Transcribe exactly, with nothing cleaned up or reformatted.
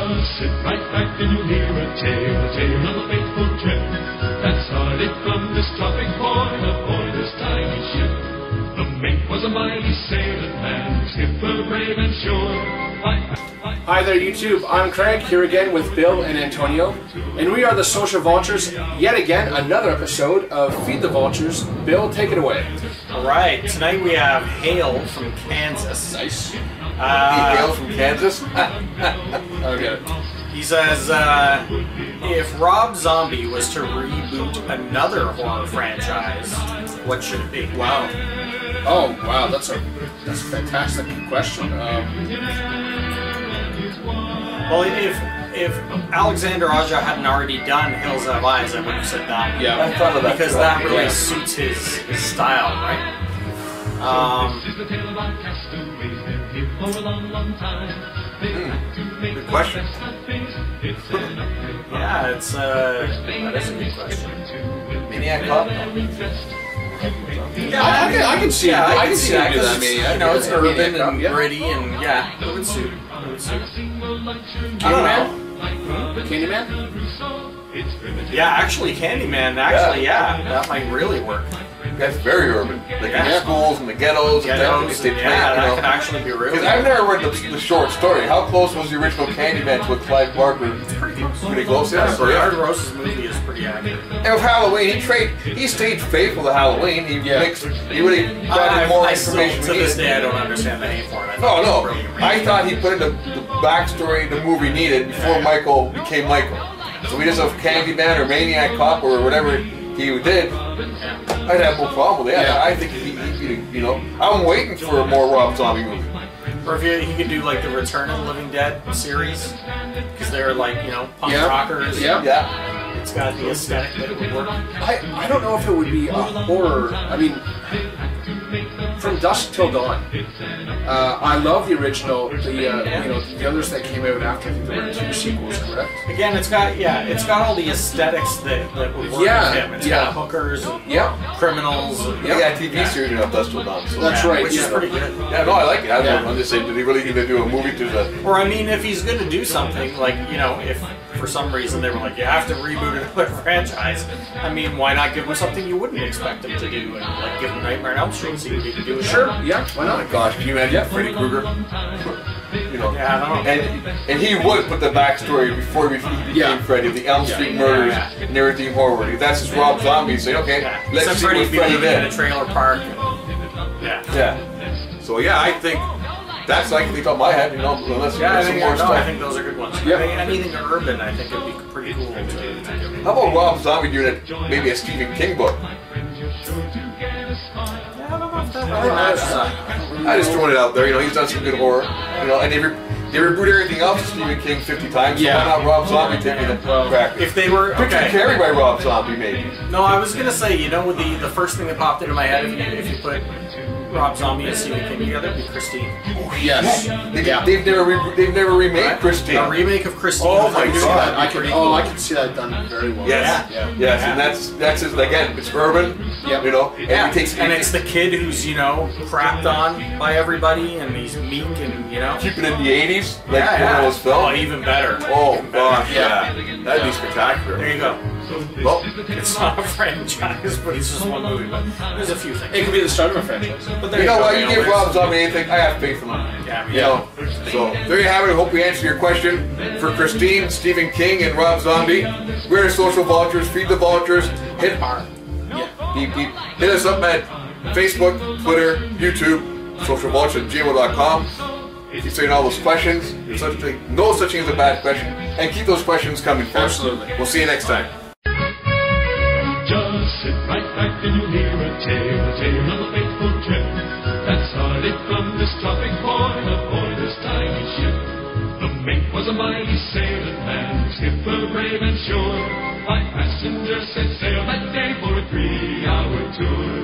Just sit right back and you'll hear a tale, a tale of a faithful trip that started from this tropic point aboard this tiny ship. The mate was a mighty sailing man, skipper brave and sure. Hi there YouTube, I'm Craig, here again with Bill and Antonio, and we are the Social Vultures, yet again another episode of Feed the Vultures. Bill, take it away. Alright, tonight we have Hale from Kansas. Nice. Uh, Hale from Kansas? Okay. He says, uh, if Rob Zombie was to reboot another horror franchise, what should it be? Wow. Oh, wow, that's a that's a fantastic question. Um, Well, if if Alexander Aja hadn't already done Hills Have Eyes, I would have said that. yeah. I thought of that. Because too. that really Yeah. suits his, his style, right? Um, Hmm. Good question. yeah, it's uh, that is a good question. Maniac Cop? Yeah, I, I, can, I can see yeah, I, I can see that do that. because, Maniac. you know, it's Yeah, urban Maniac Cop, and yeah. gritty, and yeah, it would suit. It would suit. Candyman? Candyman? Yeah, actually, Candyman. Actually, yeah, that might really work. That's very urban. Like Yeah. in the schools and the ghettos and Ghettos, everything. If they play, yeah, that you could know. actually be really. Because I've never read the, the short story. How close was the original Candyman to what Clive Barker? pretty close. Pretty close, yeah. So, Bernard yeah. Rose's movie is pretty accurate. And with Halloween, he trade, he stayed faithful to Halloween. He Yeah. mixed, he really brought I, in more I still, information. to we this needed. day, I don't understand the name for it. I No, think it's no. brilliant. I thought he put in the, the backstory the movie needed before Michael became Michael. So we just have Candyman or Maniac Cop or whatever he did. I'd have no problem with it. Yeah. I think he, he, he, you know, I'm waiting for a more Rob Zombie movie. Or if you, he could do like the Return of the Living Dead series, because they're like, you know, punk Yeah. rockers. Yeah. Yeah. It's got the aesthetic that it would work. I, I don't know if it would be a horror. I mean, From Dusk Till Dawn. Uh, I love the original. The uh, you know the others that came out after. I think there were two sequels, correct? Again, it's got yeah, it's got all the aesthetics that, that would work Yeah, with him. It's yeah. got hookers, and Yeah. criminals. And, They got a T V series of Dust Till Dawn. So. That's yeah, right, which yeah. is pretty good. Yeah, no, I like it. I Yeah. I'm just saying, did he really need to do a movie to the? Or I mean, if he's going to do something like, you know, if for some reason they were like, you have to reboot another franchise, I mean, why not give him something you wouldn't expect him to do, and like give him Nightmare on Elm Street and see what he can do with Sure. that. Yeah. Why Oh not? my gosh, can you imagine Freddy Krueger? You know, Yeah, I don't know. and and he would put the backstory before he became Yeah. Freddy, the Elm Street Yeah. murders Yeah. and everything horror. That's just Rob Zombie saying, okay, Yeah. let's Except see Freddy what be Freddy living in a did. trailer park. And, yeah. Yeah. So yeah, I think that's like the top of my head. You know, unless Yeah, I there's some think, more no, stuff. I think those are good ones. Yeah. I think anything urban, I think would be pretty cool to, to do. How about Rob Zombie doing it, maybe a Stephen King book? Yeah, I don't know if that really matches up. I just throwing it out there. You know, he's done some good horror. You know, and they, re they reboot everything else with Stephen King fifty times. Yeah. So why not Rob Zombie taking the crack? If they were Picture okay. Carrie by Rob Zombie, maybe. No, I was gonna say, you know, the the first thing that popped into my head if you if you put Rob Zombie and Stephen King together, would be Christine. Yes. They, Yeah. They've never re they've never remade Right? Christine. A remake of Christine. Oh I my think is God. gonna be I can. pretty Oh, cool. I can see that done very well. Yes. Yeah. Yes, Yeah. and that's that's just, again, it's urban. Yep. You know, and Yeah, it takes and it's the kid who's, you know, crapped on by everybody, and he's meek, and you know. keep it in the eighties, like Yeah, one yeah. of those Oh, films. even better. Oh Even better. gosh, Yeah. yeah, that'd be spectacular. There you go. Well, It's not a franchise, but it's just one movie. But there's a few things. It could be the start of a franchise. But there you know go, what? You give there's- Rob Zombie anything, I have faith in him. Yeah, You know, so there you have it. I hope we answered your question for Christine, Stephen King, and Rob Zombie. We're the Social Vultures. Feed the Vultures. Hit beep, beep. Hit us up at Facebook, Twitter, YouTube, social vultures at gmail dot com. Keep saying all those questions. Such thing, no such thing as a bad question, and keep those questions coming. Folks. Absolutely. We'll see you next time. Just sit right back and you'll hear a tale, a tale of a faithful trip that started from this tropic point aboard this tiny ship. The mate was a mighty sailing man, skipper brave and sure. Five passengers set sail that day for a three-hour tour.